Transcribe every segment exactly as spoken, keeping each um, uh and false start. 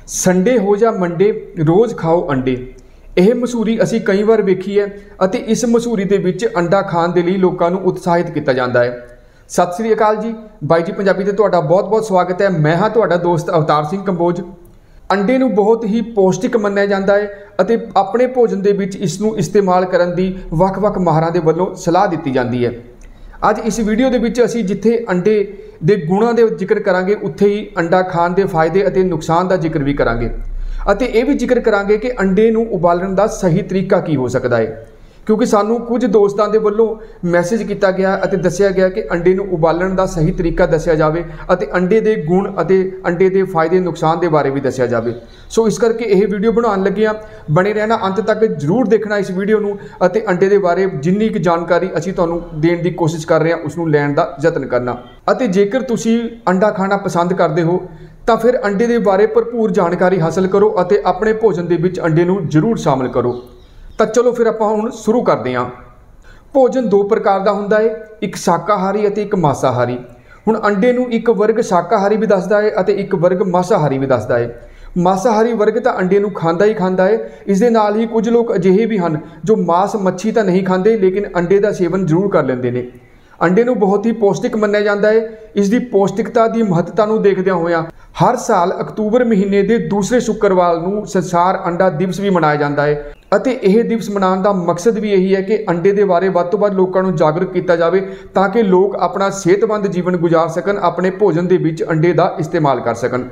Sunday हो या Monday रोज़ खाओ अंडे। यह मशहूरी असी कई बार वेखी है और इस मशहूरी के विच अंडा खाने के लिए लोगों को उत्साहित किया जाता है। सत श्री अकाल जी, बाई जी पंजाबी ते तुहाडा बहुत बहुत स्वागत है। मैं हाँ तुहाडा दोस्त अवतार सिंह कंबोज। अंडे नूं बहुत ही पौष्टिक मन्निया जाता है और अपने भोजन के विच इसनूं इस्तेमाल करन दी वख-वख माहरां दे वल्लों सलाह दी जाती है। अज इस वीडियो के विच असीं जिथे अंडे दे गुणां दे जिक्र करांगे उत्थे ही अंडा खाण दे फायदे अते नुकसान का जिक्र भी करांगे अते यह भी जिक्र करांगे कि अंडे नूं उबालण दा सही तरीका की हो सकता है, क्योंकि सानू कुछ दोस्तों के वल्लों मैसेज किया गया अते दस्सिया गया कि अंडे नूं उबालण दा सही तरीका दस्सिया जाए अते अंडे दे गुण अते अंडे दे फायदे नुकसान के बारे भी दस्सिया जाए। सो इस करके यह वीडियो बनाउण लगे आ, बने रहना अंत तक जरूर देखना इस वीडियो नूं अते अंडे दे बारे जिन्नी क जानकारी असीं तुहानूं देण दी कोशिश कर रहे हैं उसनूं लैण दा यतन करना। अते जेकर तुसीं अंडा खाना पसंद करते हो तो फिर अंडे के बारे भरपूर जानकारी हासिल करो और अपने भोजन के विच अंडे नूं जरूर शामिल करो। तो चलो फिर आपां हुण शुरू करते हैं। भोजन दो प्रकार का हुंदा है, एक शाकाहारी और एक मांसाहारी। हुण अंडे नूं एक वर्ग शाकाहारी भी दसदा है और एक वर्ग मांसाहारी भी दसदा है। मांसाहारी वर्ग तो अंडे नूं खांदा ही खांदा है। इस दे नाल ही कुछ लोग अजिहे भी हैं जो मांस मच्छी तो नहीं खाते लेकिन अंडे का सेवन जरूर कर लेंदे ने। अंडे नूं बहुत ही पौष्टिक मन्निया जाता है। इसकी पौष्टिकता की महत्ता नूं देखदे होया हर साल अक्तूबर महीने के दूसरे शुक्रवार नूं संसार अंडा दिवस भी मनाया जाता है अते यह दिवस मनाने का मकसद भी यही है कि अंडे के बारे वध तो वध लोगों को जागरूक किया जाए ताकि लोग अपना सेहतमंद जीवन गुजार सकन, अपने भोजन के विच अंडे का इस्तेमाल कर सकन।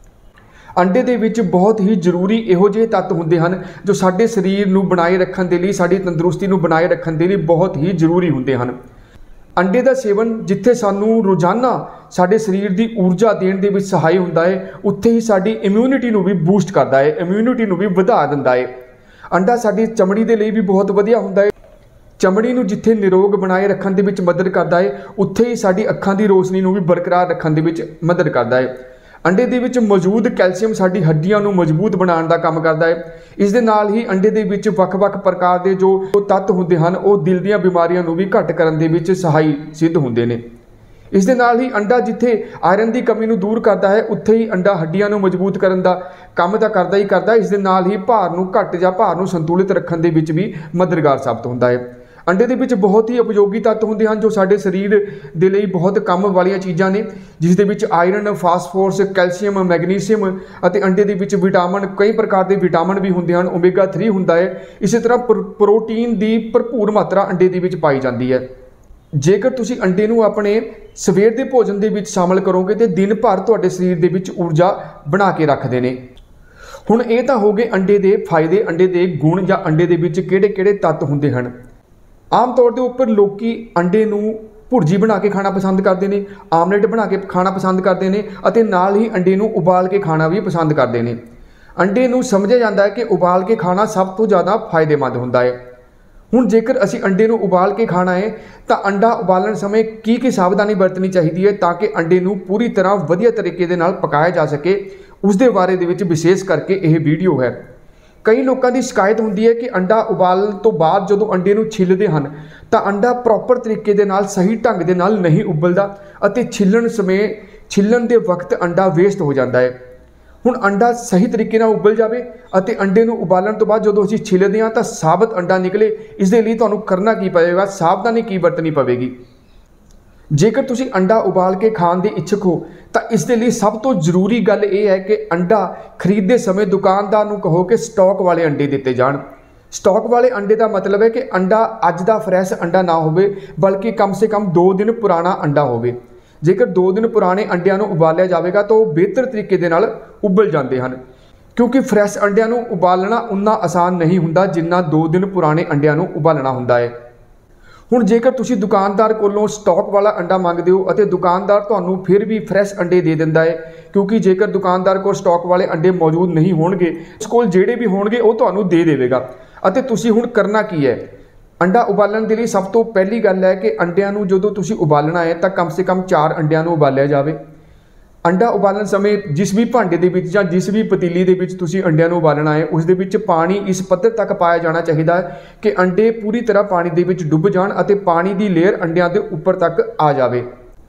अंडे दे विच बहुत ही जरूरी इहो जिहे तत्व हुंदे हन जो साडे शरीर नूं बनाए रखण दे लई, साडी तंदुरुस्ती नूं बनाए रखण दे लई बहुत ही जरूरी हुंदे हन। अंडे का सेवन जिथे सानू रोजाना साडे शरीर की ऊर्जा देण दे विच सहाय हुंदा है, उत्थे ही साडी इम्यूनिटी नूं भी बूस्ट करदा है, इम्यूनिटी नूं भी वधा दिंदा है। अंडा साडी चमड़ी दे लई भी बहुत वधिया हुंदा है। चमड़ी नूं जिथे निरोग बनाए रखण दे विच मदद करदा है, उत्थे ही साडी अखां दी रोशनी नूं भी बरकरार रखण दे विच मदद करदा है। अंडे दे विच मौजूद कैल्शियम साडी हड्डियां नूं मजबूत बनाउण दा काम करदा है। इस दे नाल ही अंडे दे विच वख-वख प्रकार दे जो तत्व हुंदे हन वो दिल दीआं बीमारियां नूं भी घट करन दे विच सहाई सिद्ध हुंदे ने। इस दे नाल ही अंडा जिथे आयरन की कमी नूं दूर करता है उत्थे ही अंडा हड्डियां नूं मजबूत करन दा काम तां करदा ही करदा। इस दे नाल ही भार नूं घट जां भार नूं संतुलित रखण दे विच भी मददगार साबित हुंदा है। अंडे दे विच बहुत ही उपयोगी तत्व हुंदे हन जो साडे शरीर दे लई बहुत काम वालियां चीज़ां ने, जिस दे विच आयरन, फास्फोरस, कैल्शियम, मैगनीशियम अते अंडे दे विच विटामिन, कई प्रकार के विटामिन भी हुंदे हन, ओमेगा थ्री हुंदा है। इस तरह प्रोटीन की भरपूर मात्रा अंडे दे विच पाई जाती है। जेकर तुसीं अंडे नूं अपने सवेर के भोजन के विच शामिल करोगे तो दिन भर तुहाडे शरीर दे विच ऊर्जा बना के रखते हैं। हुण ये तां हो गए अंडे के फायदे, अंडे के गुण या अंडे दे विच किहड़े-किहड़े तत्व हुंदे हन। आम तौर के उपर लोग अंडे नूं भुर्जी बना के खाना पसंद करते हैं, आमलेट बना के खाना पसंद करते हैं और नाल ही अंडे नूं उबाल के खाना भी पसंद करते हैं। अंडे नूं समझिया जाता है कि उबाल के खाना सब तो ज़्यादा फायदेमंद हुंदा है। हुण जेकर असीं अंडे नूं उबाल के खाना है तो अंडा उबालण समय की की सावधानी बरतनी चाहिए है ताकि अंडे नूं पूरी तरह वधिया तरीके दे नाल पकाया जा सके, उस दे बारे दे विच विशेष करके यह वीडियो है। कई लोगों की शिकायत होती है कि अंडा उबालण तो बाद जो अंडे नूं छिलते हैं तो अंडा प्रॉपर तरीके दे नाल सही ढंग दे नाल नहीं उबलदा अते छिलण समय छिलण दे वक्त अंडा वेस्ट हो जाता है। हुण अंडा सही तरीके नाल उबल जाए अते अंडे नूं उबालण तो बाद जो असीं छिलदे हां तां साबत अंडा निकले, इस दे लई तुहानूं करना की पवेगा, सावधानी की बरतनी पवेगी। जेकर तुसीं अंडा उबाल के खाण दे इच्छुक हो तो इस दे लई सब तो जरूरी गल यह है कि अंडा खरीदते समय दुकानदार नूं कहो कि स्टॉक वाले अंडे दिते जाण। स्टॉक वाले अंडे का मतलब है कि अंडा अज दा फ्रैश अंडा ना होवे बल्कि कम से कम दो दिन पुराना अंडा होवे। जेकर दो दिन पुराने अंडियां नूं उबालिया जाएगा तो बेहतर तरीके दे नाल उबल जाते हैं, क्योंकि फ्रैश अंडियां नूं उबालना उन्ना आसान नहीं हुंदा जिन्ना दो दिन पुराने अंडियां नूं उबालना हुंदा है। हुण जेकर तुसीं दुकानदार कोलों स्टॉक वाला अंडा मंगदे हो अते दुकानदार तुहानूं फिर भी फ्रैश अंडे दे दिंदा है, क्योंकि जेकर दुकानदार को स्टॉक वाले अंडे मौजूद नहीं होणगे उस कोल जिहड़े भी होणगे वो तुहानूं दे देवेगा। अते तुसीं हुण करना की है, अंडा उबालण दे लई सब तो पहली गल है कि अंडियां नूं जदों तुसीं उबालना है तो कम से कम चार अंडियां नूं उबालिया जावे। अंडा उबालण समय जिस भी भांडे दे विच जां जिस भी पतीली दे विच तुसीं अंडियां नूं उबालना है उस दे विच पानी इस पद्धर तक पाया जाना चाहिए कि अंडे पूरी तरह पानी दे विच डुੱਬ जाण अते पानी की लेयर अंडियां दे उपर तक आ जाए।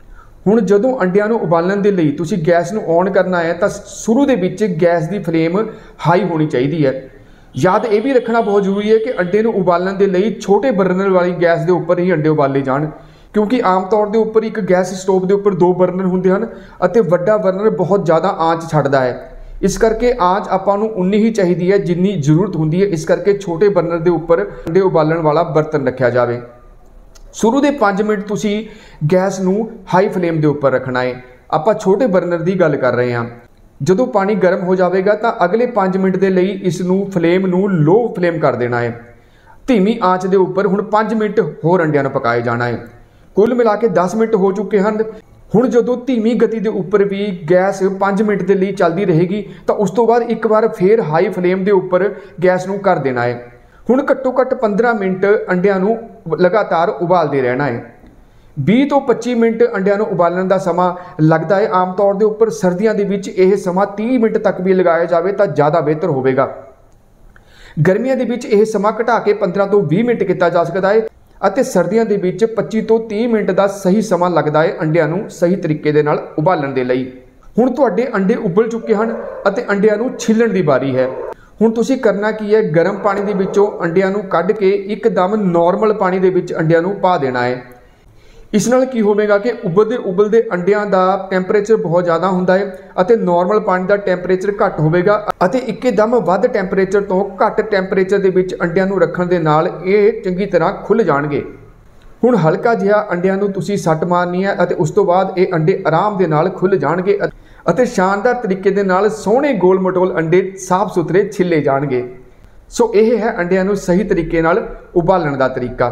ਹੁਣ ਜਦੋਂ ਅੰਡਿਆਂ ਨੂੰ ਉਬਾਲਣ ਦੇ ਲਈ ਤੁਸੀਂ ਗੈਸ ਨੂੰ ਔਨ ਕਰਨਾ ਹੈ ਤਾਂ ਸ਼ੁਰੂ ਦੇ ਵਿੱਚ ਗੈਸ ਦੀ ਫਲੇਮ ਹਾਈ ਹੋਣੀ ਚਾਹੀਦੀ ਹੈ। ਯਾਦ ਇਹ ਵੀ ਰੱਖਣਾ ਬਹੁਤ ਜ਼ਰੂਰੀ ਹੈ ਕਿ ਅੰਡੇ ਨੂੰ ਉਬਾਲਣ ਦੇ ਲਈ ਛੋਟੇ ਬਰਨਰ ਵਾਲੀ ਗੈਸ ਦੇ ਉੱਪਰ ਹੀ ਅੰਡੇ ਉਬਾਲੇ ਜਾਣ, ਕਿਉਂਕਿ ਆਮ ਤੌਰ ਦੇ ਉੱਪਰ ਇੱਕ ਗੈਸ ਸਟੋਵ ਦੇ ਉੱਪਰ ਦੋ ਬਰਨਰ ਹੁੰਦੇ ਹਨ ਅਤੇ ਵੱਡਾ ਬਰਨਰ ਬਹੁਤ ਜ਼ਿਆਦਾ ਆਂਚ ਛੱਡਦਾ ਹੈ। ਇਸ ਕਰਕੇ ਆਂਚ ਆਪਾਂ ਨੂੰ ਉਨੀ ਹੀ ਚਾਹੀਦੀ ਹੈ ਜਿੰਨੀ ਜ਼ਰੂਰਤ ਹੁੰਦੀ ਹੈ। ਇਸ ਕਰਕੇ ਛੋਟੇ ਬਰਨਰ ਦੇ ਉੱਪਰ ਅੰਡੇ ਉਬਾਲਣ ਵਾਲਾ ਬਰਤਨ ਰੱਖਿਆ ਜਾਵੇ। शुरू के पाँच मिनट तुसी गैस नू हाई फ्लेम के उपर रखना है। आपां छोटे बर्नर की गल कर रहे हैं। जदों पानी गर्म हो जाएगा तो अगले पाँच मिनट के लिए इसनू फ्लेम नू लो फ्लेम कर देना है। धीमी आँच के उपर हुण पाँच मिनट होर अंडियां नूं पकाए जाना है। कुल मिला के दस मिनट हो चुके हैं। हुण जदों धीमी गति के उपर भी गैस पाँच मिनट के लिए चलती रहेगी तो उस तो बाद एक बार फिर हाई फ्लेम के उपर गैस नूं कर देना है। हुण घट्टो घट्ट पंद्रह मिनट अंडियां नूं लगातार उबालते रहना है। बीस तो पच्चीस मिनट अंडियां नूं उबालण दा समा लगता है। आम तौर के उपर सर्दियों के विच यह समा तीस मिनट तक भी लगाया जाए तो ज़्यादा बेहतर होगा। गर्मियों के विच यह समा घटा के पंद्रह तो बीस मिनट किया जा सकता है और सर्दियों के विच पच्चीस तो तीस मिनट का सही समा लगता है अंडियां नूं सही तरीके दे नाल उबालण दे लई। हुण तुहाडे अंडे उबल चुके हैं और अंडियां नूं छिलण की बारी है। हुण तुसीं करना की है, गर्म पानी दे विचों अंडियां नूं कढ के एकदम नॉर्मल पानी दे विच अंडियां नूं पा देना है। इस नाल की होवेगा कि उबलदे उबलदे अंडियां दा टैंपरेचर बहुत ज़्यादा हुंदा है अते नॉर्मल पानी दा टैंपरेचर घट होवेगा अते एकदम वध टैंपरेचर तो घट टैंपरेचर दे विच अंडियां नूं रखण दे नाल ये चंगी तरह खुल जाणगे। हुण हल्का जिहा अंडियां नूं तुसीं सट मारनी है अते उस तो बाद ये अंडे आराम दे नाल खुल जाणगे ਅਤੇ शानदार तरीके ਦੇ ਨਾਲ सोहणे गोल मटोल अंडे साफ सुथरे छिले जाणगे। सो यह है अंडियां नूं सही तरीके नाल उबालण दा तरीका।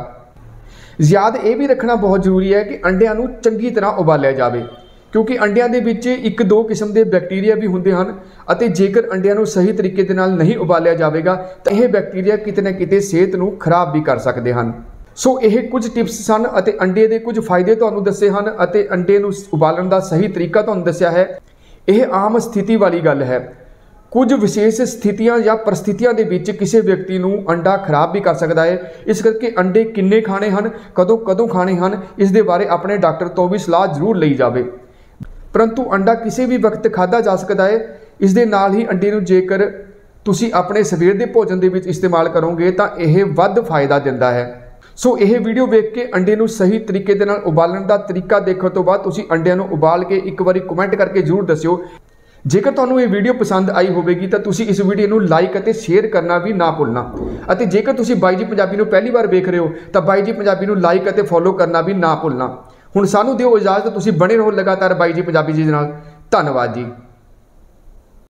याद ये भी रखना बहुत जरूरी है कि अंडियां नूं चंगी तरह उबालिया जाए, क्योंकि अंडियां दे विच एक दो किस्म के बैक्टीरिया भी हुंदे हन अते जेकर अंडियां नूं सही तरीके दे नाल नहीं उबालिया जाएगा तो यह बैक्टीरिया किते ना किते सेहत नूं खराब भी कर सकते हैं। सो यह कुछ टिप्स सन अते अंडे के कुछ फायदे तुहानूं दस्से हन अते अंडे नूं उबालण दा सही तरीका तुहानूं दस्सिया है। यह आम स्थिति वाली गल है। कुछ विशेष स्थितियां या परिस्थितियां दे विच किसी व्यक्ति नूं अंडा खराब भी कर सकता है। इस करके अंडे किन्ने खाने हैं, कदों कदों खाने हैं, इस दे बारे अपने डॉक्टर तो भी सलाह जरूर ली जाए। परंतु अंडा किसी भी वक्त खाधा जा सकता है। इस दे नाल ही अंडे नूं जेकर तुसीं अपने सवेर के भोजन के विच इस्तेमाल करोगे तो यह वध फायदा दिंदा है। सो यह वीडियो वेख के अंडे नूं सही तरीके दे नाल उबालण दा तरीका देखण तो बाद तुसीं अंडियां नूं उबाल के एक बारी कमेंट करके जरूर दस्सिओ। जेकर तुहानूं ये वीडियो पसंद आई होगी तो तुसीं इस वीडियो नूं लाइक अते शेयर करना भी ना भुलना। अते जेकर तुसीं बाई जी पंजाबी नूं पहली बार वेख रहे हो तो बाई जी पंजाबी नूं लाइक अते फॉलो करना भी ना भुलना। हुण सानूं दिओ इजाजत, तुसीं बने रहो लगातार बाई जी पंजाबी जी दे नाल। धन्नवाद जी।